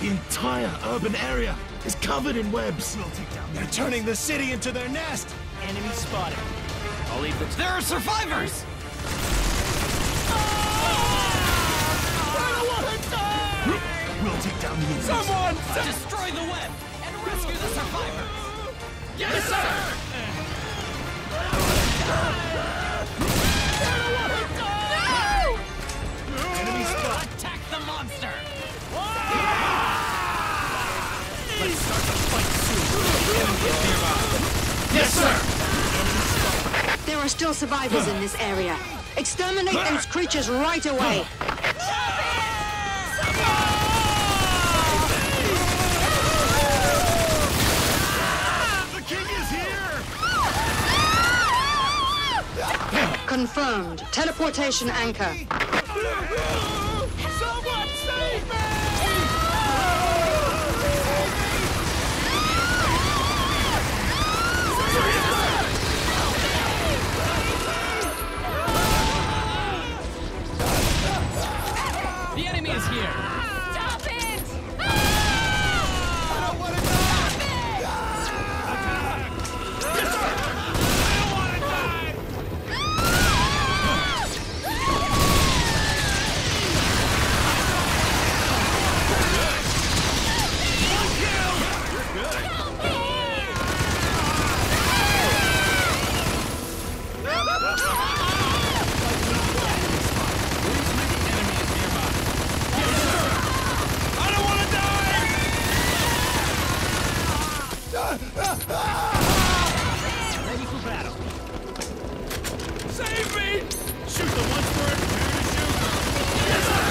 The entire urban area is covered in webs. They're turning the city into their nest. Enemy spotted. I'll leave the... There are survivors! We'll take down the enemies. Someone! Destroy the web and rescue the survivors! Yes, sir! Enemy spot! Attack the monster! Let's start the fight soon. Enemy is nearby. Yes, sir! There are still survivors in this area. Exterminate those creatures right away. The king is here! Confirmed. Teleportation anchor. Someone save me! The enemy is here! Stop it! I don't want to die! Yes, sir! I don't want to die! One kill! You're good. I don't want to die! Ready for battle. Save me! Shoot the ones we're in here to shoot! Yes, sir!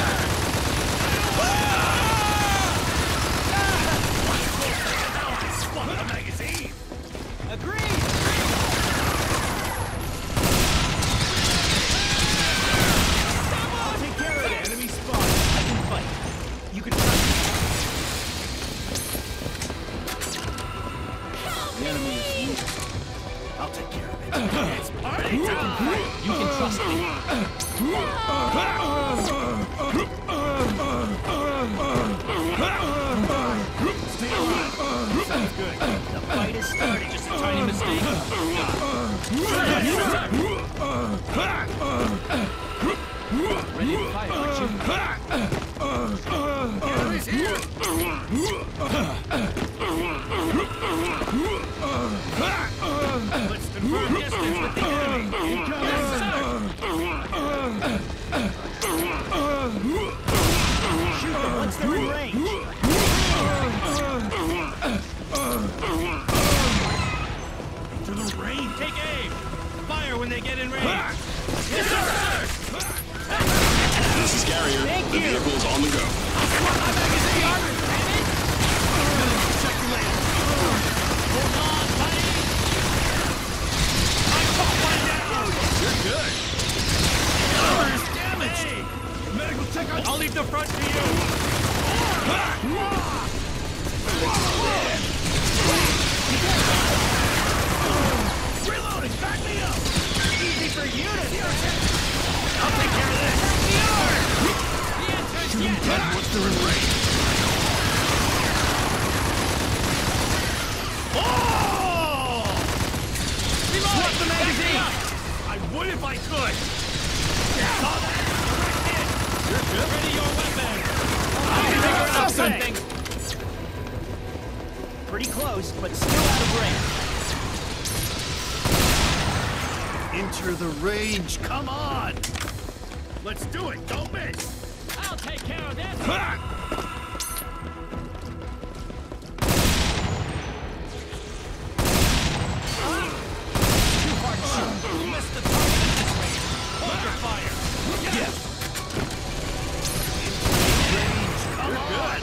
Swap the magazine! Agreed! I'll take care of it. Enemy spot. I can fight. You can trust me. The enemy is weak. I'll take care of it. It's party time! You can trust me. Stay alive. Sounds good. The fight is starting. Just a tiny mistake. Ready to fight, aren't you? Enemies here! Let's confirm distance with the enemy. Incoming! Yes, sir! Shoot them once they're in range. To the rain! Take aim! Fire when they get in range! Yes, sir! This is Carrier. Thank The you. vehicle's on the go. Swap my magazine! Check the land! Hold on, buddy. I caught one down! You're good! There's damage! Hey, medical check on... I'll leave the front to you! Reloading! Back me up! Easy for you to do. I'll take care of this! The answer is Shoot them yes. dead once they're in range! Oh! Swap the magazine. I would if I could! Saw that! Direct hit! You're good? Ready your weapon! I'll figure out something. Pretty close, but still out of range. Enter the range! Come on! Let's do it! Don't miss! I'll take care of this. Too hard to shoot. Miss the target at this range. Hold your fire. Yes! Range! Come on!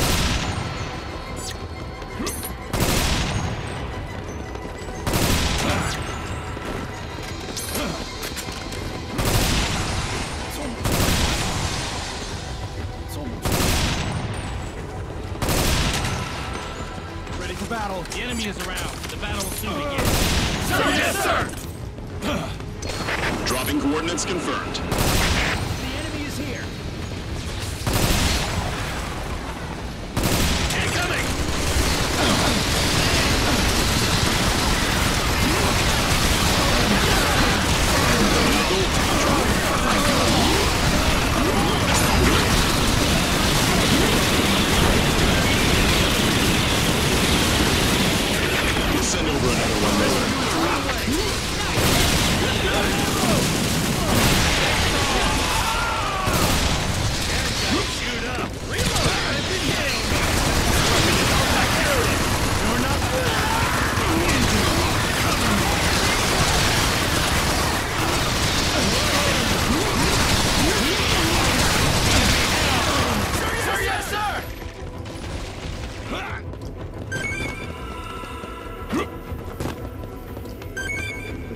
Battle. The enemy is around. The battle will soon begin. Sir, yes, sir! Dropping coordinates confirmed. The enemy is here.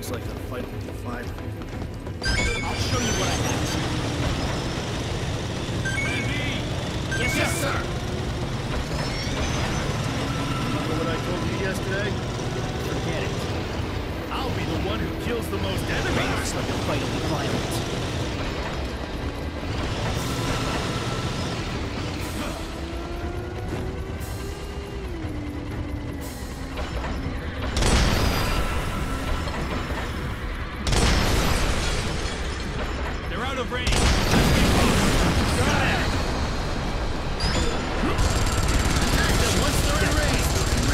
Looks like the fight will be fine. I'll show you what I have. Plan B! Yes, sir. Remember what I told you yesterday? Forget it. I'll be the one who kills the most enemies! Looks like the fight will be violent. They're out of range! Once they're in range,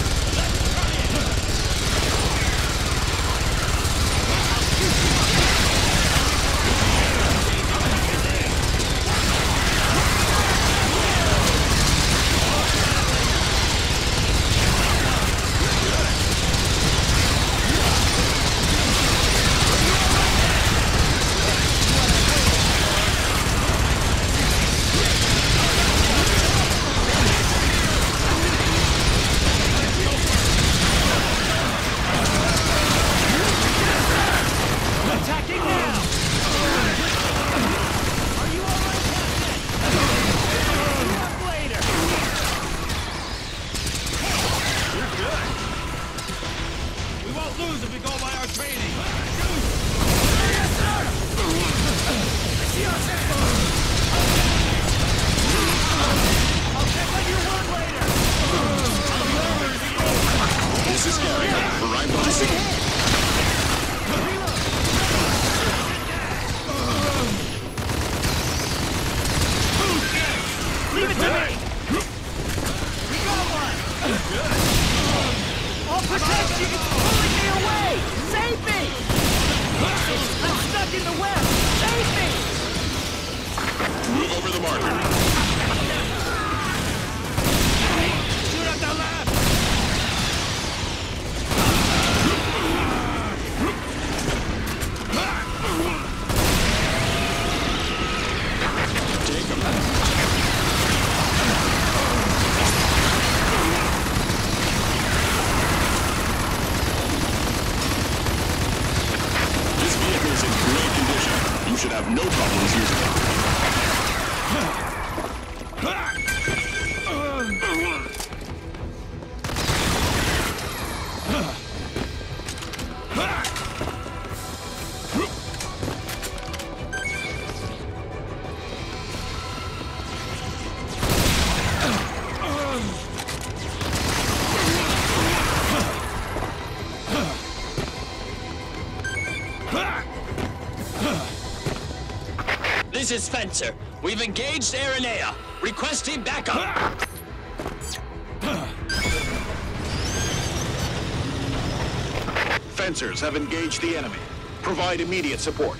Attacking now! Are you all right, Captain? Up later! we're good. We won't lose if we go by our training. Yes, sir! See us there! I'll check on your word later! This is Gary. Arrive on scene. Leave it to me! We got one! I'll protect you! It's pulling me away! Save me! I'm stuck in the web! Save me! Move over the marker. Shoot at the left! Take him. This vehicle is in great condition. You should have no problems using it. This is Fencer. We've engaged Aranea. Requesting backup. Fencers have engaged the enemy. Provide immediate support.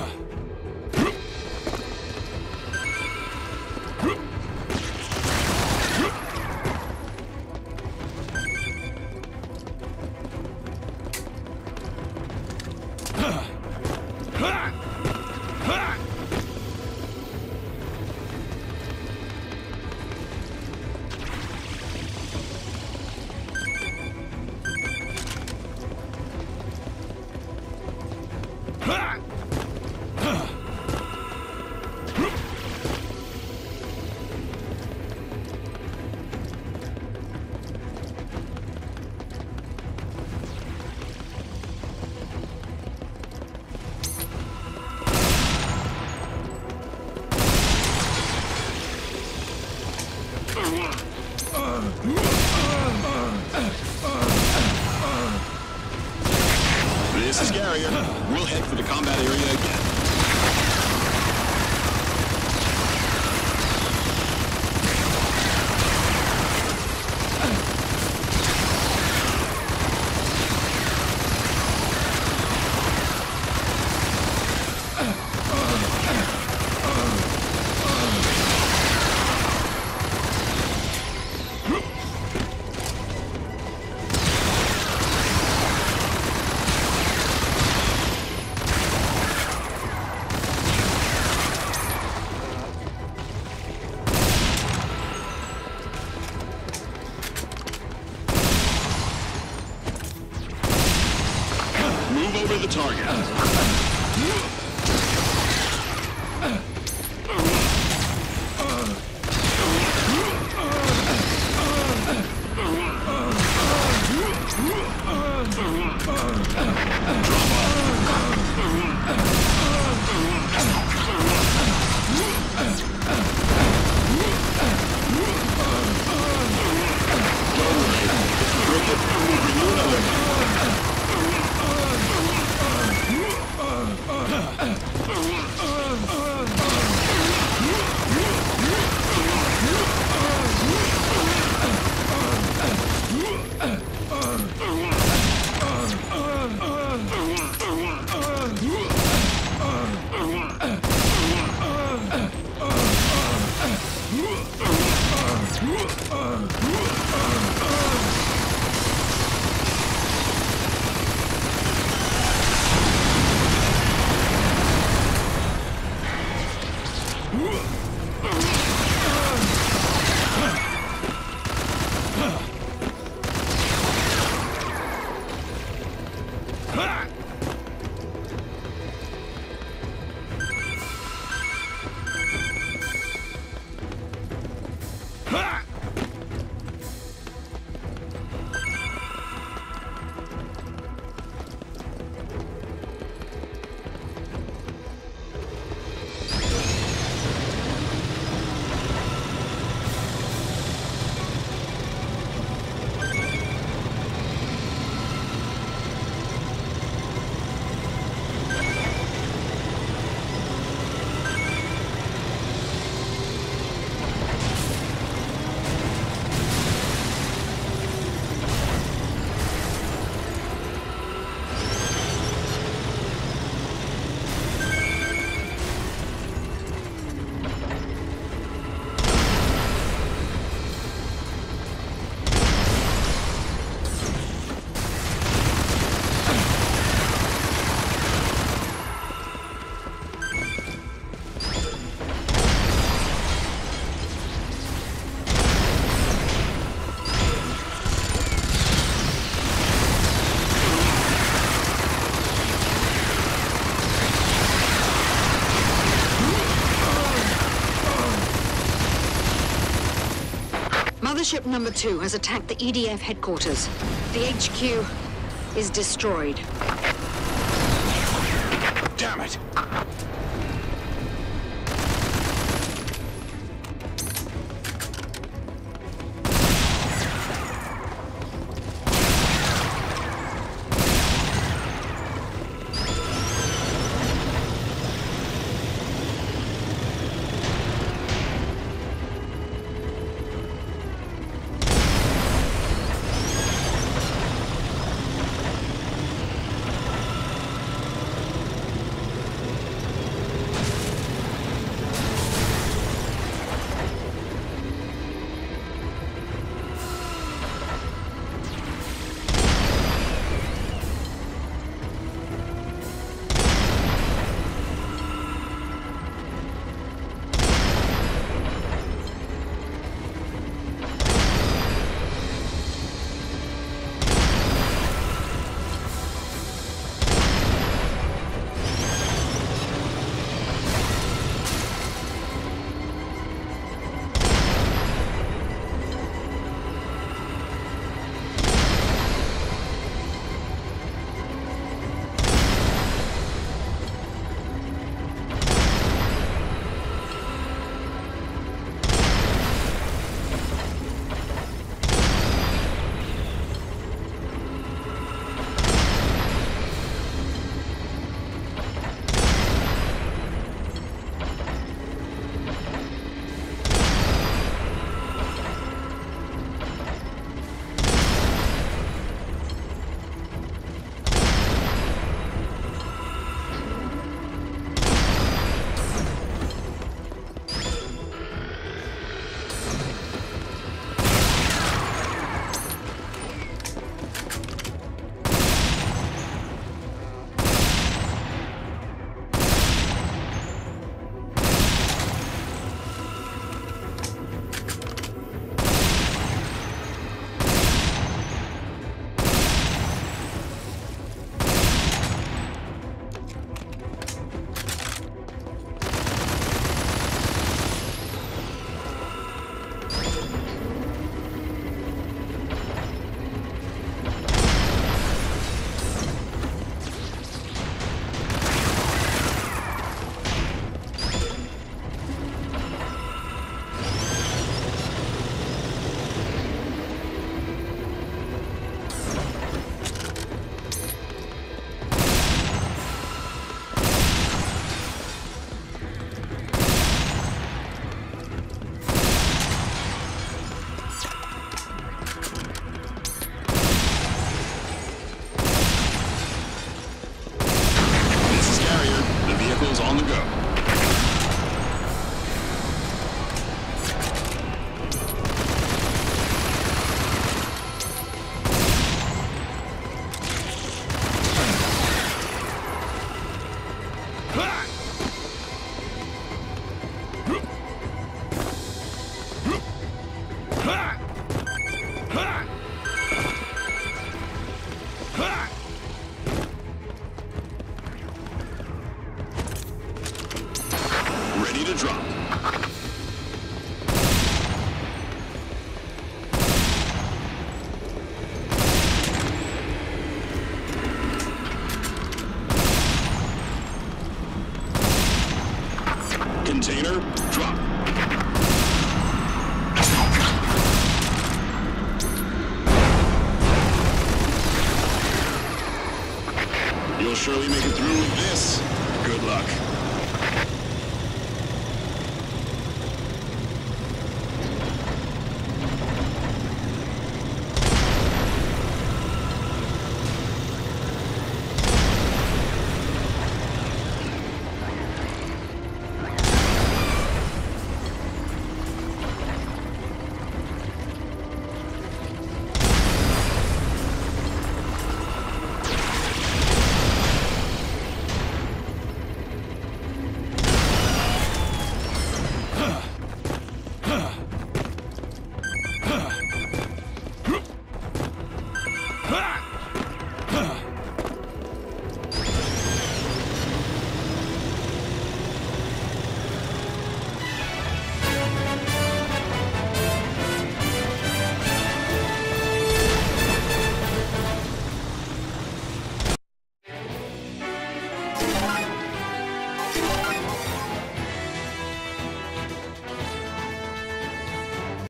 This is Garrier. We'll head for the combat area again. Move over the target. Mothership number 2 has attacked the EDF headquarters. The HQ is destroyed. Damn it! to drop. Container, drop. You'll surely make it through with this.